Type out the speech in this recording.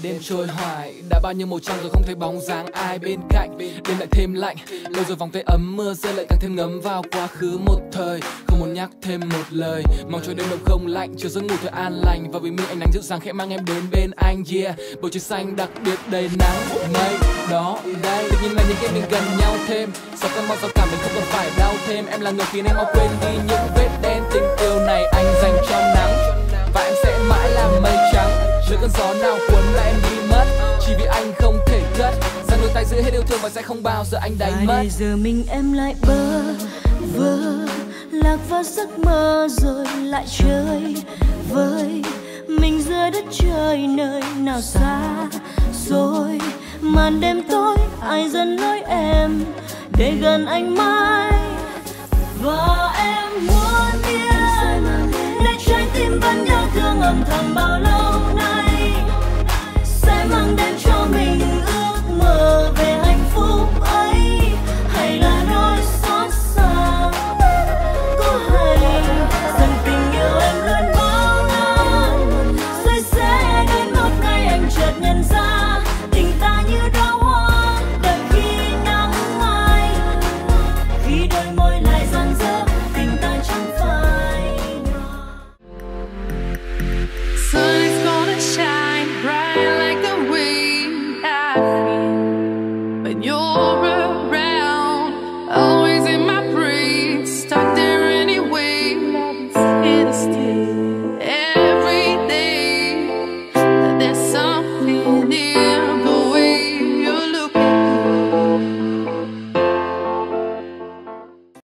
đêm trôi hoài, đã bao nhiêu màu trăng rồi không thấy bóng dáng ai bên cạnh. Đêm lại thêm lạnh, lâu rồi vòng tay ấm mưa rơi lại càng thêm ngấm vào quá khứ một thời. Không muốn nhắc thêm một lời, mong cho đêm đông không lạnh, chiều giấc ngủ thật an lành. Và vì mình ánh nắng dịu dàng khẽ mang em đến bên anh. Yeah, bầu trời xanh đặc biệt đầy nắng mây đó đây. Tự nhiên là những cái mình gần nhau thêm, sau cơn mong giao cảm mình không còn phải đau thêm. Em là người khiến em mau quên đi những vết đen, tình yêu này anh dành cho nắng và em sẽ mãi là mây trắng. Giữa cơn gió nào cuốn là em đi mất, chỉ vì anh không thể cất. Giang đôi tay giữ hết yêu thương và sẽ không bao giờ anh đánh mất. Bây giờ mình em lại bơ vơ, lạc vào giấc mơ rồi lại chơi vơi. Mình dưới đất trời nơi nào xa rồi, màn đêm tối ai dẫn lối em để gần anh mãi.